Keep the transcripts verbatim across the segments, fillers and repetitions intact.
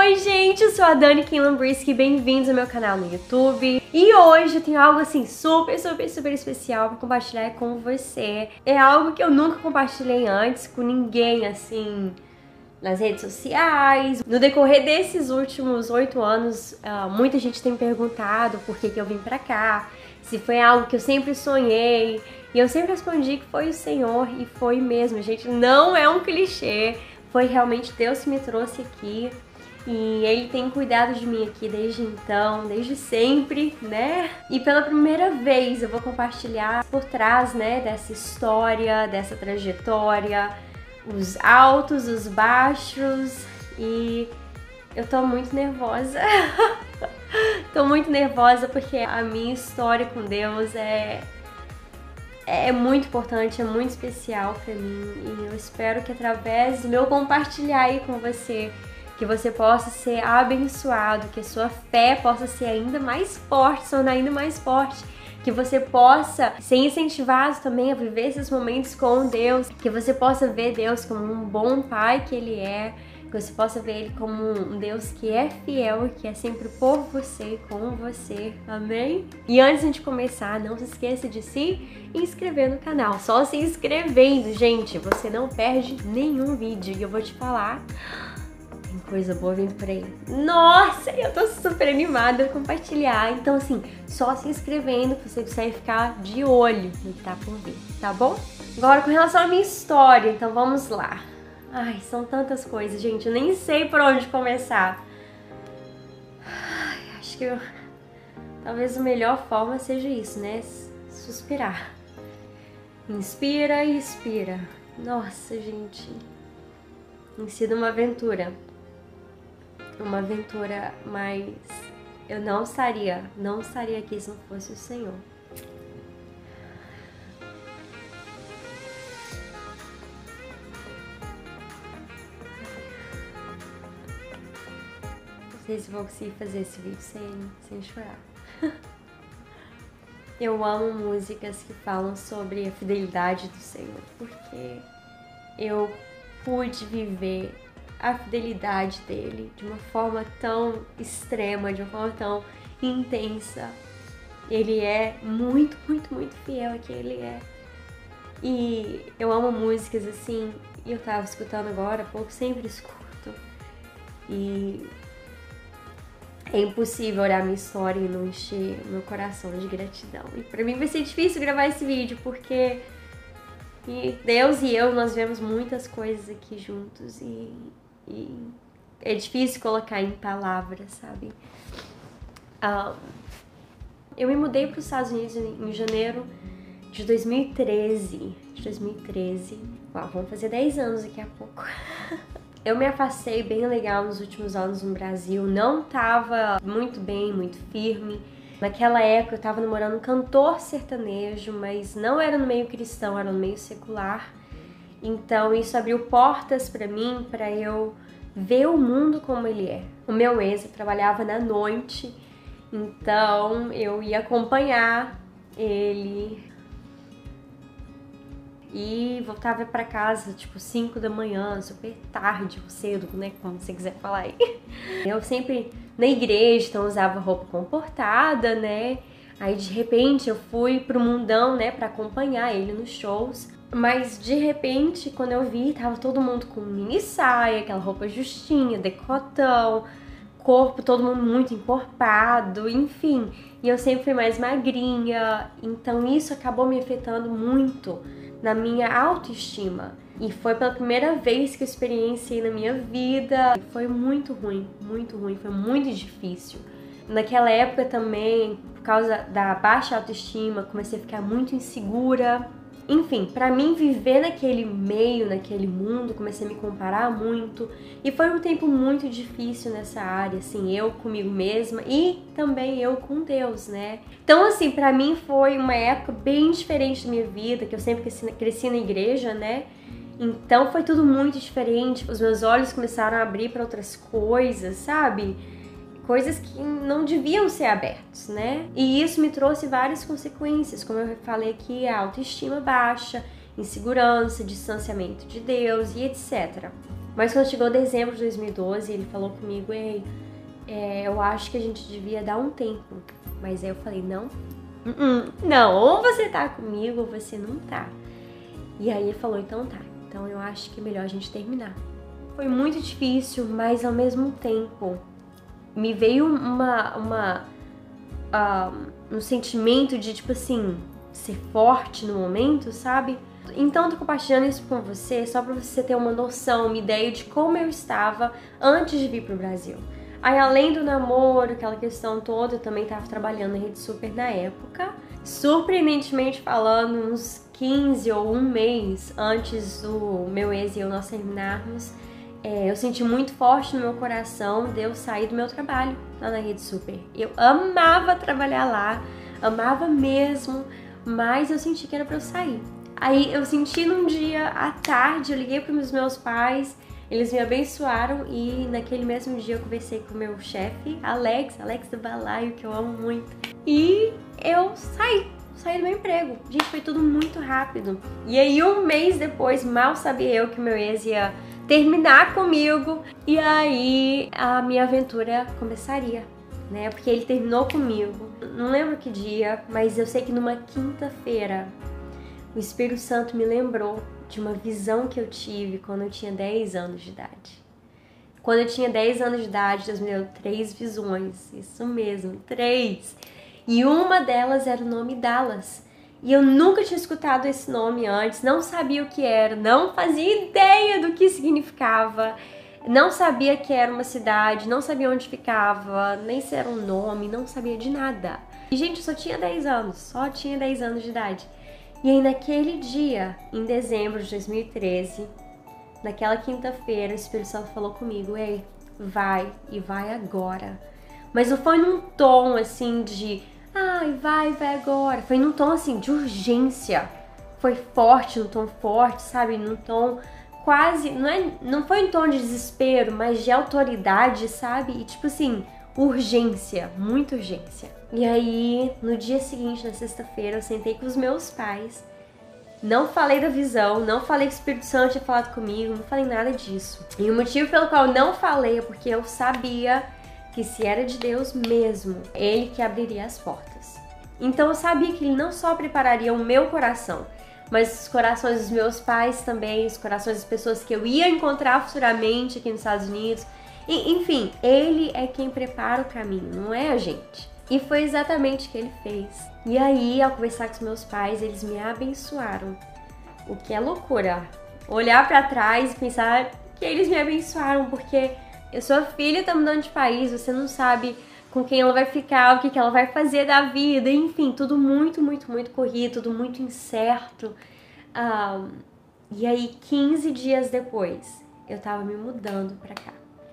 Oi gente, eu sou a Dani Kim Lambriski, bem-vindos ao meu canal no YouTube. E hoje eu tenho algo assim super, super, super especial para compartilhar com você. É algo que eu nunca compartilhei antes com ninguém assim nas redes sociais. No decorrer desses últimos oito anos, uh, muita gente tem me perguntado por que que eu vim pra cá, se foi algo que eu sempre sonhei. E eu sempre respondi que foi o Senhor, e foi mesmo, gente. Não é um clichê, foi realmente Deus que me trouxe aqui. E Ele tem cuidado de mim aqui desde então, desde sempre, né? E pela primeira vez eu vou compartilhar por trás, né, dessa história, dessa trajetória, os altos, os baixos, e eu tô muito nervosa. Tô muito nervosa porque a minha história com Deus é, é muito importante, é muito especial pra mim, e eu espero que através do meu compartilhar aí com você, que você possa ser abençoado, que a sua fé possa ser ainda mais forte, se tornar ainda mais forte, que você possa ser incentivado também a viver esses momentos com Deus, que você possa ver Deus como um bom pai que Ele é, que você possa ver Ele como um Deus que é fiel e que é sempre por você, com você, amém? E antes de começar, não se esqueça de se inscrever no canal. Só se inscrevendo, gente, você não perde nenhum vídeo, e eu vou te falar, tem coisa boa vindo por aí. Nossa, eu tô super animada a compartilhar. Então, assim, só se inscrevendo que você consegue ficar de olho no que tá por vir, tá bom? Agora, com relação à minha história, então vamos lá. Ai, são tantas coisas, gente, eu nem sei por onde começar. Ai, acho que eu... talvez a melhor forma seja isso, né? Suspirar. Inspira e expira. Nossa, gente. Tem sido uma aventura. Uma aventura, mas eu não estaria, não estaria aqui se não fosse o Senhor. Não sei se vou conseguir fazer esse vídeo sem, sem chorar. Eu amo músicas que falam sobre a fidelidade do Senhor, porque eu pude viver a fidelidade dele de uma forma tão extrema, de uma forma tão intensa. Ele é muito, muito, muito fiel a quem ele é. E eu amo músicas assim, e eu tava escutando agora há pouco, sempre escuto. E é impossível olhar minha história e não encher meu coração de gratidão. E pra mim vai ser difícil gravar esse vídeo, porque e Deus e eu, nós vemos muitas coisas aqui juntos, e, e é difícil colocar em palavras, sabe? Um, eu me mudei para os Estados Unidos em, em janeiro de dois mil e treze. De dois mil e treze. Uau, vamos fazer dez anos daqui a pouco. Eu me afastei bem legal nos últimos anos no Brasil, não tava muito bem, muito firme. Naquela época eu tava namorando um cantor sertanejo, mas não era no meio cristão, era no meio secular. Então isso abriu portas pra mim, pra eu ver o mundo como ele é. O meu ex, eu trabalhava na noite, então eu ia acompanhar ele e voltava pra casa tipo cinco da manhã, super tarde, ou cedo, né, como você quiser falar aí. Eu sempre na igreja, então usava roupa comportada, né? Aí de repente eu fui pro mundão, né, pra acompanhar ele nos shows. Mas de repente, quando eu vi, tava todo mundo com mini saia, aquela roupa justinha, decotão, corpo todo mundo muito encorpado, enfim. E eu sempre fui mais magrinha, então isso acabou me afetando muito na minha autoestima. E foi pela primeira vez que eu experienciei na minha vida. Foi muito ruim, muito ruim, foi muito difícil. Naquela época também, por causa da baixa autoestima, comecei a ficar muito insegura. Enfim, pra mim viver naquele meio, naquele mundo, comecei a me comparar muito. E foi um tempo muito difícil nessa área, assim, eu comigo mesma e também eu com Deus, né? Então, assim, pra mim foi uma época bem diferente da minha vida, que eu sempre cresci, cresci na igreja, né? Então foi tudo muito diferente, os meus olhos começaram a abrir para outras coisas, sabe? Coisas que não deviam ser abertos, né? E isso me trouxe várias consequências, como eu falei aqui, a autoestima baixa, insegurança, distanciamento de Deus e etcétera. Mas quando chegou dezembro de dois mil e doze, ele falou comigo, ei, é, eu acho que a gente devia dar um tempo. Mas aí eu falei, não, uh -uh, não, ou você tá comigo ou você não tá. E aí ele falou, então tá, então eu acho que é melhor a gente terminar. Foi muito difícil, mas ao mesmo tempo me veio uma, uma, uh, um sentimento de, tipo assim, ser forte no momento, sabe? Então tô compartilhando isso com você só pra você ter uma noção, uma ideia de como eu estava antes de vir pro Brasil. Aí além do namoro, aquela questão toda, eu também tava trabalhando na Rede Super na época. Surpreendentemente falando, uns quinze ou um mês antes do meu ex e eu nós terminarmos, é, eu senti muito forte no meu coração de eu sair do meu trabalho lá na Rede Super. Eu amava trabalhar lá, amava mesmo, mas eu senti que era pra eu sair. Aí eu senti num dia à tarde, eu liguei para os meus pais, eles me abençoaram e naquele mesmo dia eu conversei com o meu chefe, Alex, Alex do Balaio, que eu amo muito. E eu saí, saí do meu emprego. Gente, foi tudo muito rápido. E aí um mês depois, mal sabia eu que meu ex ia terminar comigo e aí a minha aventura começaria, né? Porque ele terminou comigo, não lembro que dia, mas eu sei que numa quinta-feira o Espírito Santo me lembrou de uma visão que eu tive quando eu tinha dez anos de idade. Quando eu tinha dez anos de idade, Deus me deu três visões, isso mesmo, três. E uma delas era o nome Dallas. E eu nunca tinha escutado esse nome antes, não sabia o que era, não fazia ideia do que significava, não sabia que era uma cidade, não sabia onde ficava, nem se era um nome, não sabia de nada. E, gente, eu só tinha dez anos, só tinha dez anos de idade. E aí naquele dia, em dezembro de dois mil e treze, naquela quinta-feira, o Espírito Santo falou comigo, ei, vai, e vai agora. Mas não foi num tom assim de, ai, vai, vai agora. Foi num tom assim de urgência. Foi forte, num tom forte, sabe? Num tom quase, não, é, não foi um tom de desespero, mas de autoridade, sabe? E tipo assim, urgência, muita urgência. E aí, no dia seguinte, na sexta-feira, eu sentei com os meus pais, não falei da visão, não falei que o Espírito Santo tinha falado comigo, não falei nada disso. E o motivo pelo qual eu não falei é porque eu sabia que se era de Deus mesmo, Ele que abriria as portas. Então eu sabia que Ele não só prepararia o meu coração, mas os corações dos meus pais também, os corações das pessoas que eu ia encontrar futuramente aqui nos Estados Unidos. E, enfim, Ele é quem prepara o caminho, não é a gente. E foi exatamente o que Ele fez. E aí, ao conversar com os meus pais, eles me abençoaram. O que é loucura. Olhar pra trás e pensar que eles me abençoaram, porque eu sou a filha, tá mudando de país, você não sabe com quem ela vai ficar, o que, que ela vai fazer da vida, enfim, tudo muito, muito, muito corrido, tudo muito incerto. Um, e aí, quinze dias depois, eu tava me mudando pra cá.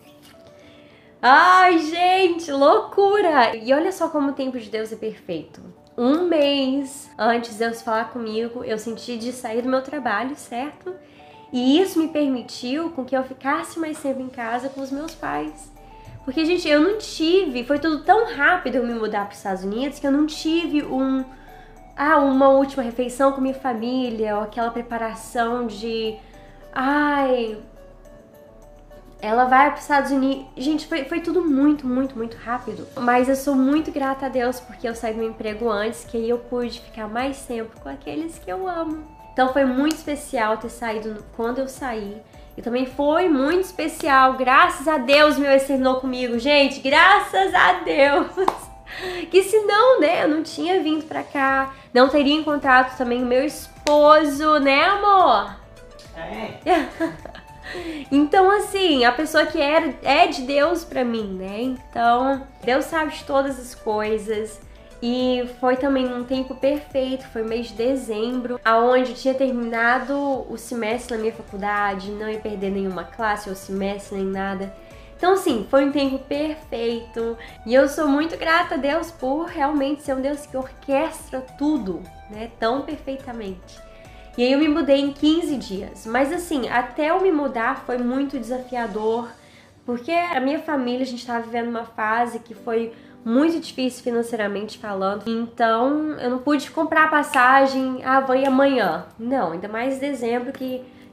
Ai, gente, loucura! E olha só como o tempo de Deus é perfeito. Um mês antes de Deus falar comigo, eu senti de sair do meu trabalho, certo? E isso me permitiu com que eu ficasse mais tempo em casa com os meus pais. Porque, gente, eu não tive, foi tudo tão rápido eu me mudar para os Estados Unidos que eu não tive um, ah, uma última refeição com minha família, ou aquela preparação de, ai, ela vai para os Estados Unidos. Gente, foi, foi tudo muito, muito, muito rápido. Mas eu sou muito grata a Deus porque eu saí do meu emprego antes, que aí eu pude ficar mais tempo com aqueles que eu amo. Então foi muito especial ter saído quando eu saí. E também foi muito especial, graças a Deus meu ex terminou comigo, gente, graças a Deus. Que senão, né, eu não tinha vindo pra cá, não teria encontrado também o meu esposo, né, amor? É. Então, assim, a pessoa que é, é de Deus pra mim, né? Então, Deus sabe de todas as coisas. E foi também um tempo perfeito, foi mês de dezembro, aonde eu tinha terminado o semestre na minha faculdade, não ia perder nenhuma classe ou semestre, nem nada. Então, assim, foi um tempo perfeito. E eu sou muito grata a Deus por realmente ser um Deus que orquestra tudo, né, tão perfeitamente. E aí eu me mudei em quinze dias, mas assim, até eu me mudar foi muito desafiador, porque a minha família, a gente estava vivendo uma fase que foi muito difícil financeiramente falando, então eu não pude comprar passagem, ah, vou ir amanhã. Não, ainda mais dezembro que,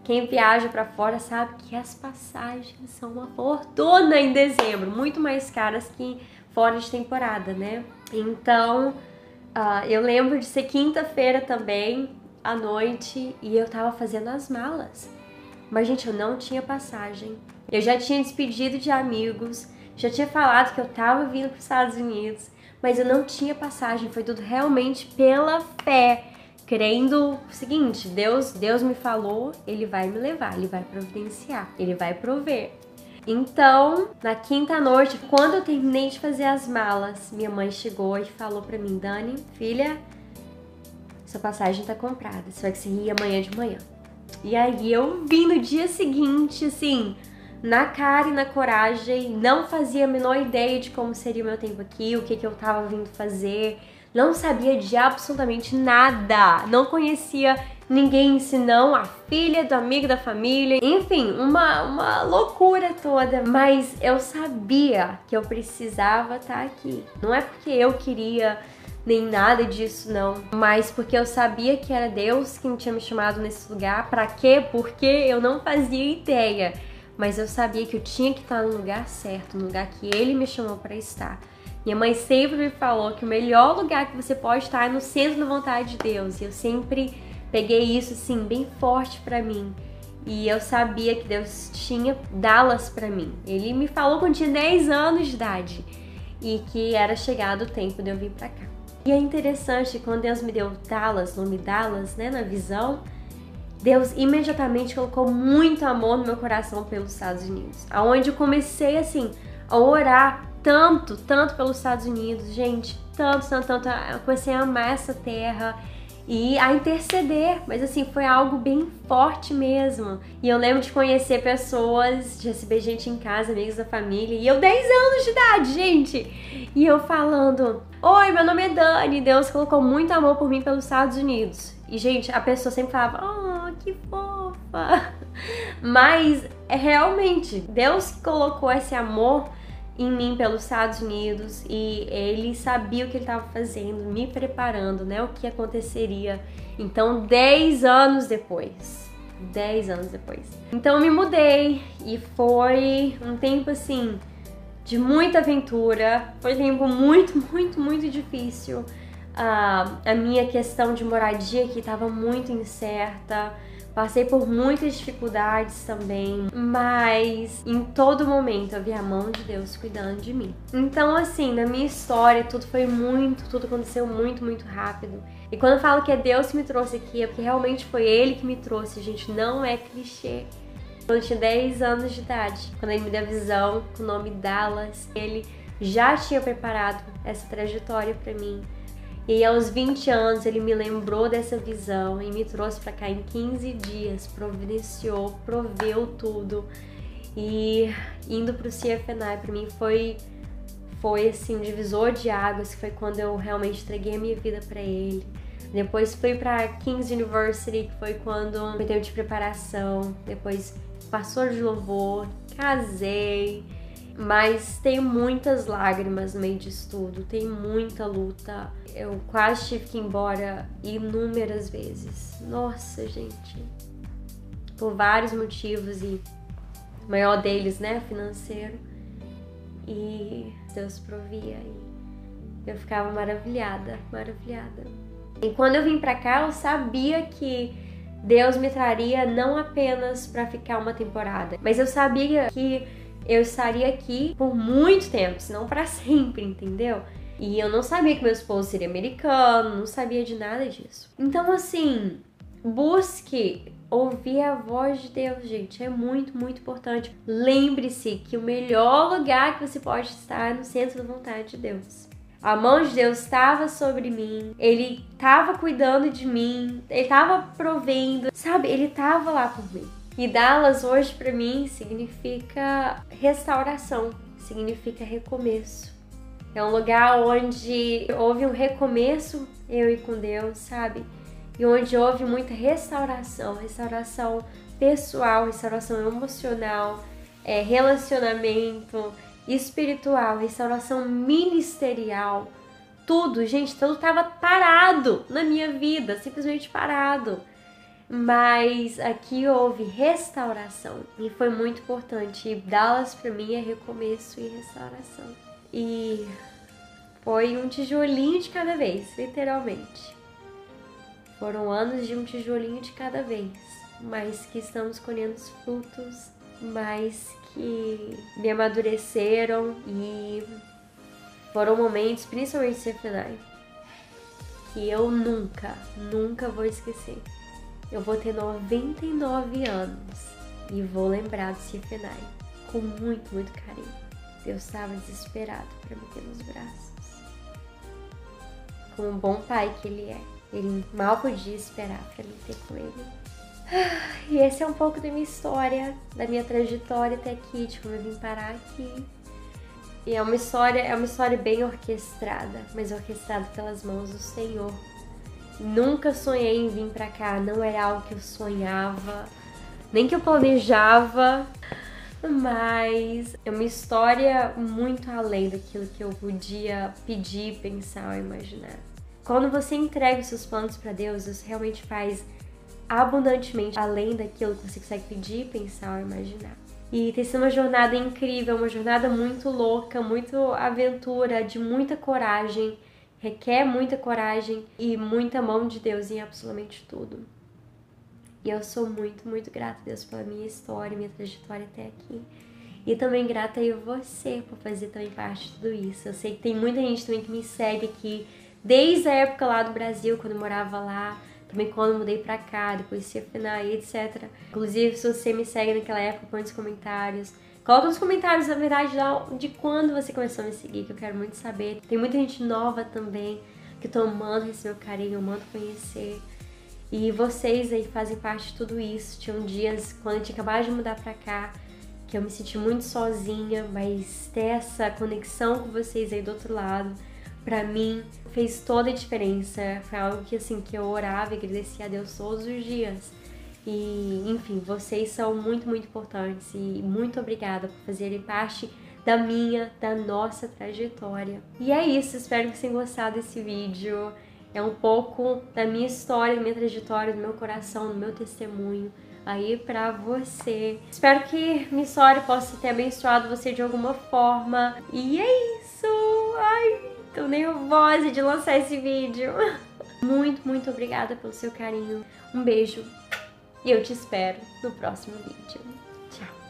quem viaja pra fora sabe que as passagens são uma fortuna em dezembro, muito mais caras que fora de temporada, né? Então, uh, eu lembro de ser quinta-feira também, à noite, e eu tava fazendo as malas. Mas, gente, eu não tinha passagem. Eu já tinha despedido de amigos, já tinha falado que eu tava vindo para os Estados Unidos, mas eu não tinha passagem. Foi tudo realmente pela fé, crendo o seguinte: Deus, Deus me falou, Ele vai me levar, Ele vai providenciar, Ele vai prover. Então, na quinta noite, quando eu terminei de fazer as malas, minha mãe chegou e falou pra mim: Dani, filha, sua passagem tá comprada, você vai conseguir ir amanhã de manhã. E aí eu vim no dia seguinte, assim, na cara e na coragem, não fazia a menor ideia de como seria o meu tempo aqui, o que, que eu tava vindo fazer, não sabia de absolutamente nada, não conhecia ninguém senão a filha do amigo da família, enfim, uma, uma loucura toda, mas eu sabia que eu precisava estar aqui. Não é porque eu queria nem nada disso não, mas porque eu sabia que era Deus que tinha me chamado nesse lugar. Pra quê? Porque eu não fazia ideia, mas eu sabia que eu tinha que estar no lugar certo, no lugar que Ele me chamou pra estar. Minha mãe sempre me falou que o melhor lugar que você pode estar é no centro da vontade de Deus, e eu sempre peguei isso assim bem forte pra mim. E eu sabia que Deus tinha Dallas pra mim. Ele me falou quando tinha dez anos de idade e que era chegado o tempo de eu vir pra cá. E é interessante, quando Deus me deu Dallas, nome Dallas, né, na visão, Deus imediatamente colocou muito amor no meu coração pelos Estados Unidos. Aonde eu comecei, assim, a orar tanto, tanto pelos Estados Unidos, gente, tanto, tanto, tanto. Eu comecei a amar essa terra e a interceder, mas assim, foi algo bem forte mesmo. E eu lembro de conhecer pessoas, de receber gente em casa, amigos da família, e eu dez anos de idade, gente! E eu falando: oi, meu nome é Dani, Deus colocou muito amor por mim pelos Estados Unidos. E, gente, a pessoa sempre falava: oh, que fofa! Mas, é realmente, Deus que colocou esse amor em mim pelos Estados Unidos, e Ele sabia o que Ele estava fazendo, me preparando, né, o que aconteceria. Então, dez anos depois, dez anos depois. Então, eu me mudei, e foi um tempo, assim, de muita aventura, foi um tempo muito, muito, muito difícil. Uh, a minha questão de moradia aqui estava muito incerta, passei por muitas dificuldades também, mas em todo momento eu vi a mão de Deus cuidando de mim. Então, assim, na minha história tudo foi muito, tudo aconteceu muito, muito rápido. E quando eu falo que é Deus que me trouxe aqui, é porque realmente foi Ele que me trouxe, gente, não é clichê. Quando eu tinha dez anos de idade, quando Ele me deu a visão com o nome Dallas, Ele já tinha preparado essa trajetória pra mim. E aí, aos vinte anos, Ele me lembrou dessa visão e me trouxe pra cá em quinze dias, providenciou, proveu tudo. E indo pro C F N I pra mim foi, foi assim, um divisor de águas, que foi quando eu realmente entreguei a minha vida pra Ele. Depois fui pra King's University, que foi quando foi tempo de preparação. Depois pastor de louvor, casei. Mas tem muitas lágrimas no meio disso tudo, tem muita luta. Eu quase tive que ir embora inúmeras vezes. Nossa, gente. Por vários motivos, e o maior deles, né, financeiro. E Deus provia, e eu ficava maravilhada, maravilhada. E quando eu vim pra cá, eu sabia que Deus me traria não apenas pra ficar uma temporada, mas eu sabia que eu estaria aqui por muito tempo, senão para sempre, entendeu? E eu não sabia que meu esposo seria americano, não sabia de nada disso. Então, assim, busque ouvir a voz de Deus, gente, é muito, muito importante. Lembre-se que o melhor lugar que você pode estar é no centro da vontade de Deus. A mão de Deus estava sobre mim, Ele estava cuidando de mim, Ele estava provendo, sabe? Ele estava lá por mim. E Dallas hoje pra mim significa restauração, significa recomeço. É um lugar onde houve um recomeço, eu e com Deus, sabe? E onde houve muita restauração, restauração pessoal, restauração emocional, é, relacionamento espiritual, restauração ministerial. Tudo, gente, tudo tava parado na minha vida, simplesmente parado. mas aqui houve restauração e foi muito importante. E Dallas pra mim é recomeço e restauração. E foi um tijolinho de cada vez, literalmente. Foram anos de um tijolinho de cada vez, mas que estamos colhendo os frutos, mas que me amadureceram e foram momentos, principalmente C F N A I, que eu nunca, nunca vou esquecer. Eu vou ter noventa e nove anos e vou lembrar do C F N A I com muito, muito carinho. Deus estava desesperado para me ter nos braços. Como um bom pai que ele é. Ele mal podia esperar para me ter com ele. E esse é um pouco da minha história, da minha trajetória até aqui, de como eu vim parar aqui. E é uma história, é uma história bem orquestrada, mas orquestrada pelas mãos do Senhor. Nunca sonhei em vir pra cá, não era algo que eu sonhava, nem que eu planejava, mas é uma história muito além daquilo que eu podia pedir, pensar ou imaginar. Quando você entrega os seus planos pra Deus, Deus realmente faz abundantemente além daquilo que você consegue pedir, pensar ou imaginar. E tem sido uma jornada incrível, uma jornada muito louca, muito aventura, de muita coragem, requer muita coragem e muita mão de Deus em absolutamente tudo. E eu sou muito, muito grata a Deus pela minha história, minha trajetória até aqui. E também grata a você por fazer também parte de tudo isso. Eu sei que tem muita gente também que me segue aqui, desde a época lá do Brasil, quando eu morava lá, também quando eu mudei pra cá, depois C F N A I, etcétera. Inclusive, se você me segue naquela época, põe nos comentários. Coloca nos comentários, na verdade, de quando você começou a me seguir, que eu quero muito saber. Tem muita gente nova também, que eu tô amando receber o carinho, amando conhecer. E vocês aí fazem parte de tudo isso. Tinham dias, quando eu tinha acabado de mudar pra cá, que eu me senti muito sozinha, mas ter essa conexão com vocês aí do outro lado, pra mim, fez toda a diferença. Foi algo que, assim, que eu orava e agradecia a Deus todos os dias. E, enfim, vocês são muito, muito importantes. E muito obrigada por fazerem parte da minha, da nossa trajetória. E é isso, espero que vocês tenham gostado desse vídeo. É um pouco da minha história, da minha trajetória, do meu coração, do meu testemunho aí pra você. Espero que minha história possa ter abençoado você de alguma forma. E é isso! Ai, tô nervosa de lançar esse vídeo. Muito, muito obrigada pelo seu carinho. Um beijo e eu te espero no próximo vídeo. Tchau!